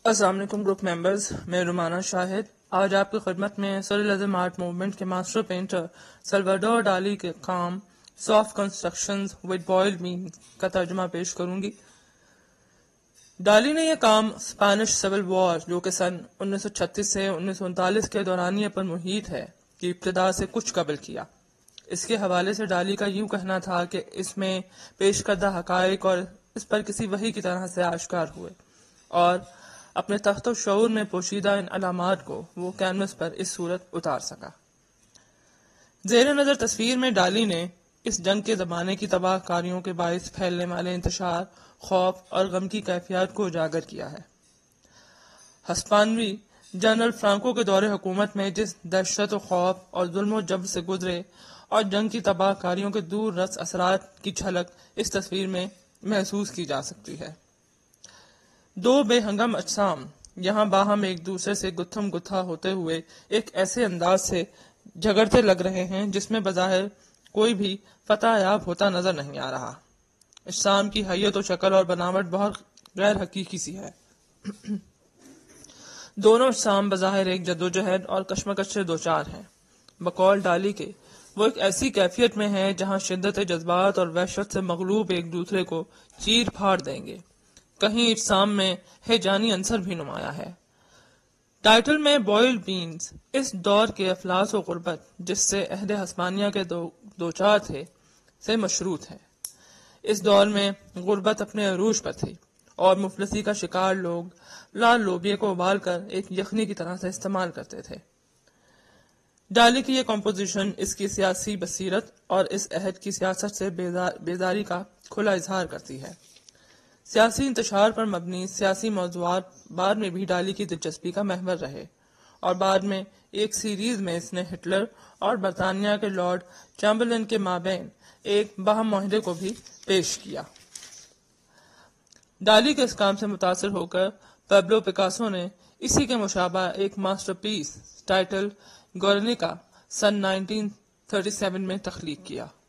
السلام علیکم group members, میں رومانہ شاہد آج آپ کی خدمت میں سرریلزم آرٹ موومنٹ کے ماسٹر پینٹر سلواڈور ڈالی کے کام soft constructions with boiled bean کا ترجمہ پیش کروں گی۔ ڈالی نے یہ کام اسپینش سول وار جو کہ سن 1936 سے 1939 کے دورانیے پر محیط ہے کی ابتدا سے کچھ قبل کیا۔ اس کے حوالے سے ڈالی کا یوں کہنا تھا کہ اس میں پیش کردہ حقائق اور اس پر کسی وحی کی طرح سے آشکار ہوئے اور اپنے تخت و شعور میں پوشیدہ ان علامات کو وہ کینوس پر اس صورت اتار سکا۔ زیر نظر تصویر میں ڈالی نے اس جنگ کے زمانے کی تباہ کاریوں کے باعث پھیلنے والے انتشار، خوف اور غم کی کیفیات کو اجاگر کیا ہے۔ ہسپانوی جنرل فرانکو کے دور حکومت میں جس دہشت و خوف اور ظلم و جبر سے گزرے اور جنگ کی تباہ کاریوں کے دور رس اثرات کی جھلک اس تصویر میں محسوس کی جا سکتی ہے۔ دو بے ہنگم اجسام یہاں باہم ایک دوسرے سے گتھم گتھا ہوتے ہوئے ایک ایسے انداز سے جھگڑتے لگ رہے ہیں جس میں بظاہر کوئی بھی فتح یاب ہوتا نظر نہیں آ رہا۔ اجسام کی حیت و شکل اور بناوٹ بہت غیر حقیقی سی ہے۔ دونوں اجسام بظاہر ایک جدوجہد اور کشمکش سے دوچار ہیں۔ بقول ڈالی کے وہ ایک ایسی کیفیت میں ہیں جہاں شدت جذبات اور وحشت سے مغلوب ایک دوسرے کو چیر پھاڑ دیں گے۔ کہیں اجسام میں ہیجانی عنصر بھی نمایاں ہے۔ ٹائٹل میں بوائلڈ بینز اس دور کے افلاس و غربت جس سے عہد ہسپانیہ کے دوچار تھے سے مشروط ہے۔ اس دور میں غربت اپنے عروج پر تھی اور مفلسی کا شکار لوگ لال لوبیے کو ابال کر ایک یخنی کی طرح سے استعمال کرتے تھے۔ ڈالی کی یہ کمپوزیشن اس کی سیاسی بصیرت اور اس عہد کی سیاست سے بیزاری کا کھلا اظہار کرتی ہے۔ سیاسی انتشار پر مبنی سیاسی موضوعات بعد میں بھی ڈالی کی دلچسپی کا محور رہے اور بعد میں ایک سیریز میں اس نے ہٹلر اور برطانیہ کے لارڈ چیمبرلین کے مابین ایک باہم معاہدے کو بھی پیش کیا۔ ڈالی کے اس کام سے متاثر ہو کر پیبلو پکاسو نے اسی کے مشابہ ایک ماسٹر پیس ٹائٹل گورنیکا سن 1937 میں تخلیق کیا۔